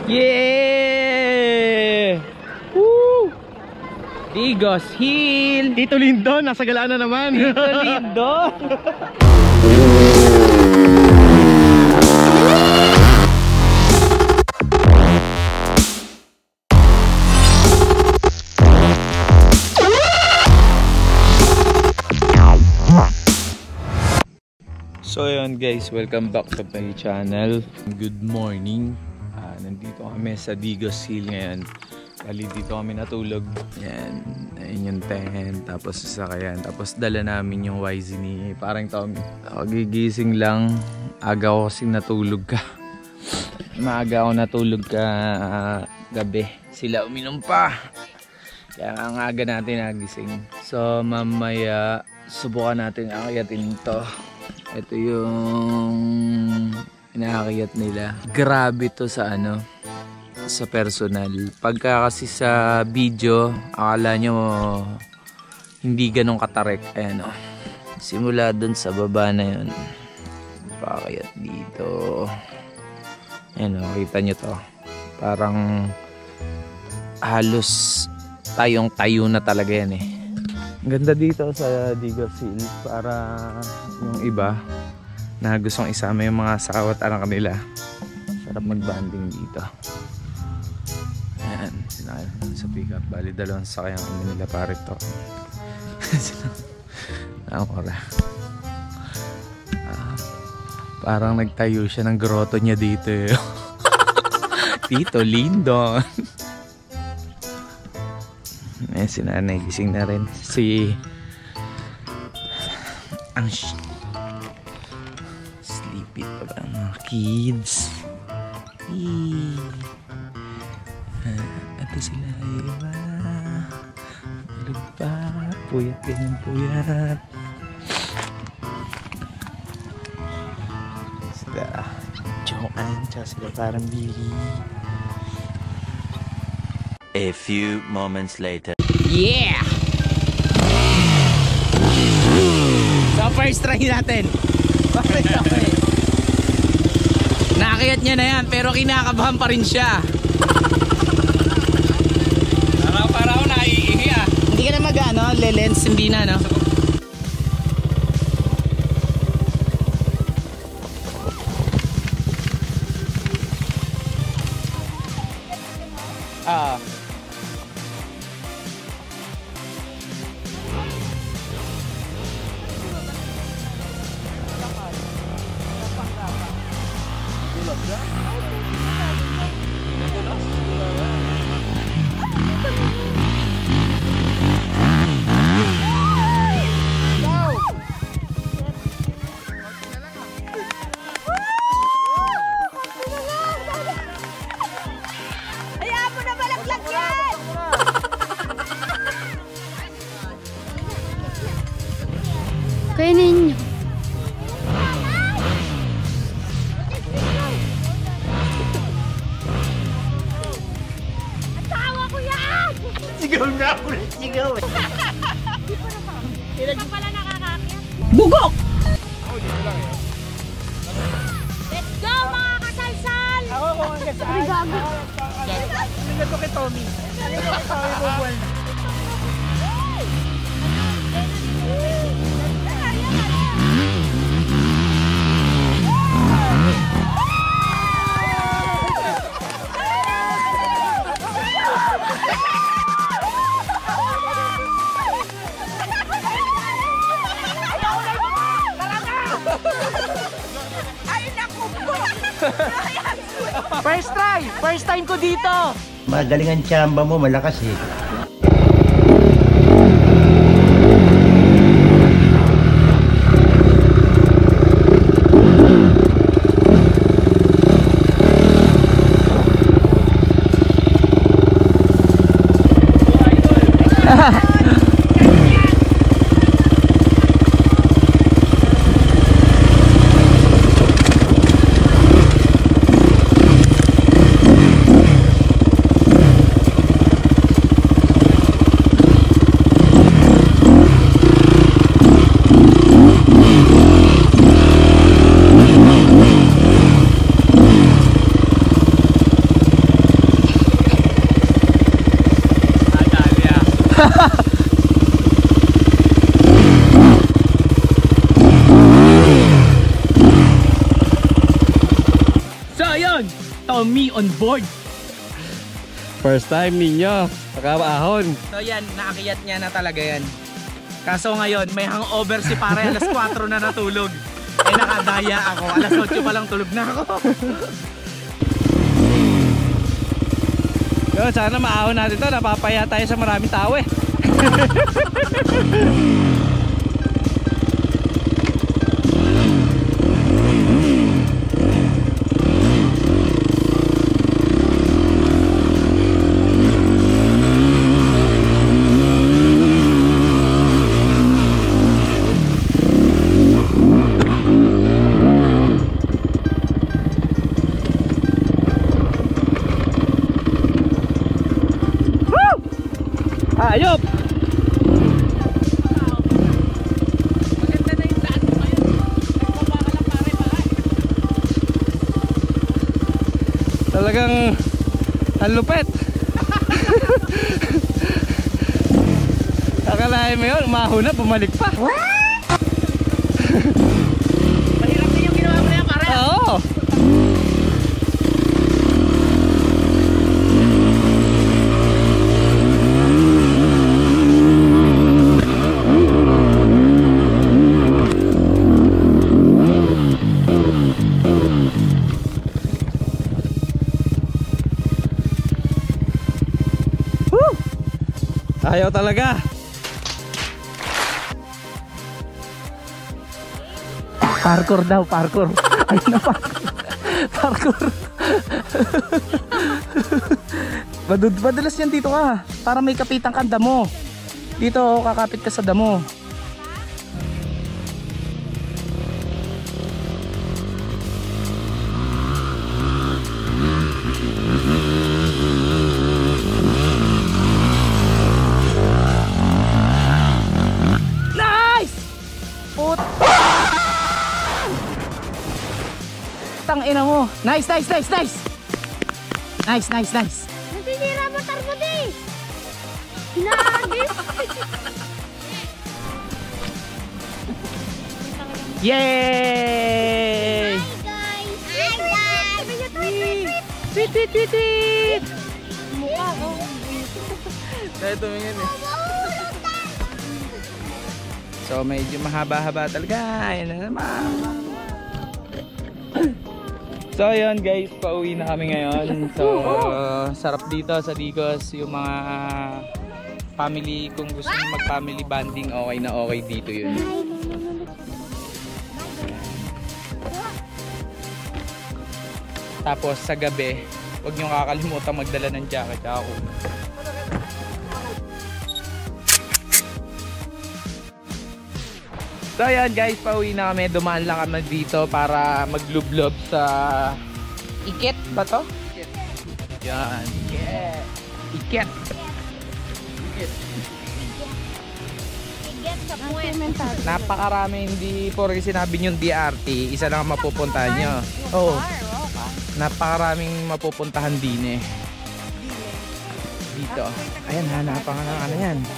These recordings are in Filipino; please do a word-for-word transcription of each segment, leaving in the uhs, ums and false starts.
Yeah! Woo! Digos Hill! Tito Lindon, nasa galaan na naman. Tito Lindon! So yun guys, welcome back to my channel. Good morning. Uh, nandito kami sa Digos Hill ngayon. Bali dito kami natulog. Yan, ayun yung tent, tapos sasakyan. Tapos dala namin yung Y Z ni parang Tommy. Gigising lang. Aga ko kasing natulog ka. Maaga ako natulog ka uh, gabi. Sila uminom pa. Kaya ang aga natin nagising. So mamaya subukan natin akyatin to. Ito yung inaakyat nila. Grabe to sa ano, sa personal. Pagka kasi sa video, akala nyo hindi ganun katarik. Ayan o. Simula dun sa baba na yun. Paakyat dito. Ayan o, kita nyo to. Parang halos tayong tayo na talaga yan eh. Ang ganda dito sa Digos Hill para yung iba na gustong isama yung mga asawa at anak nila. Sarap mag-banding dito. Ayan, sinakay sa pick-up. Bali dalawang sakay ang ano nila pare to. Nakakora. Ah, parang nagtayo siya ng grotto niya dito eh. Tito Lindon. Eh, si nanay gising na rin. Si ang sleepy pa ba mga kids. Eee. Uh, ito sila iba. Malug pa. Puyat ganyan puyat. Sila Joanne tsaka sila parang Billy. A few moments later. Yeah! So first try natin. Okay, okay. Nakakayat niya na yan pero kinakabahan pa rin siya. Parang-parang naiihi ah. Hindi ka na mag-ano, le-lens, hindi na no? Ah. Kaya ninyo. Asawa ko yan! Sigaw na ako na sigaw eh. Hindi pa pala nakakakit. Bugok! Ako dito lang eh. Let's go mga kasalsal! Ako kung ang kasal. Ay gago. Ano to kay Tommy? Ano to kay Tommy Bubuan? First try! First time ko dito! Magaling ang tsamba mo, malakas eh. yun, Tommy on board. First time ninyo, nakaahon. So yan, naakyat niya na talaga yan. Kaso ngayon, may hangover si pare, alas kwatro na natulog. Eh nakadaya ako, alas otso pa lang tulog na ako. Yo, sana maahon natin to, napapaya tayo sa maraming tao eh. Ayop! Maganda na yung daan mo ngayon. Nagbaba ka lang pare pare. Talagang ang lupet. Akalain mo yun, umahon na, bumalik pa. Mahirap na yung ginawa mo na yan pare. Oo! Ayaw talaga. Parkour daw, parkour. Ayun na parkour. Parkour. Madud Madalas yan dito ka. Para may kapitan kang damo. Dito oh, kakapit ka sa damo. Ina mo. Nice, nice, nice, nice. Nice, nice, nice. Nasisira motor mo di. Hinahagis. Yay! Hi guys. Hi guys. Tweet, tweet, tweet, tweet. Mukha ko. Dahil tumingin eh. So medyo mahaba-haba talaga. Ayan na naman. So ayun guys, pauwi na kami ngayon. So uh, sarap dito sa Digos. Yung mga family, kung gusto nyo mag family bonding, okay na okay dito yun. Tapos sa gabi, huwag nyo kakalimutan magdala ng jacket ako. So ayan guys, pauwi na kami. Dumaan lang kami dito para maglublob sa Iket ba to? Iket. Yan, Iket. Iket. Iket. Iget sa puwet. Napakarami, hindi porke sinabi nyo D R T, isa lang ang mapupuntahan nyo. Oo. Napakaraming mapupuntahan din eh. Dito. Ayan, hanapan ka ng ano yan.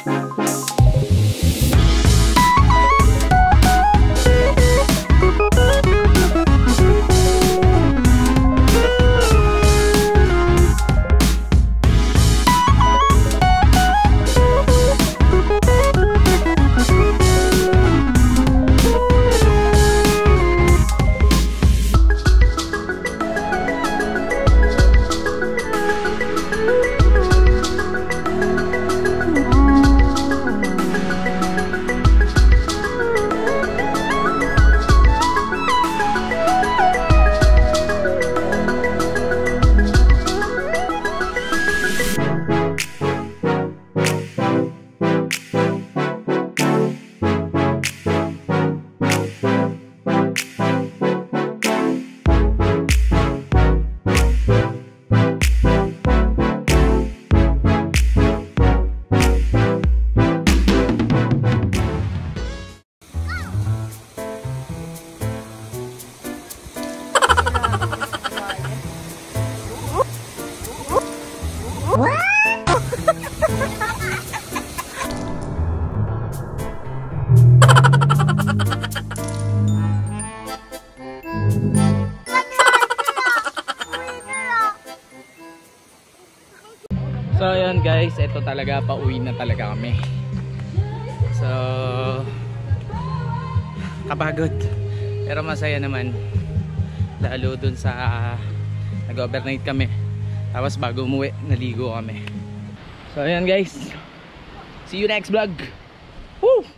Bye. to talaga, pauwi na talaga kami. So kapagod pero masaya naman, lalo dun sa nag-overnight kami, tapos bago umuwi naligo kami. So ayan guys, see you next vlog. Woo!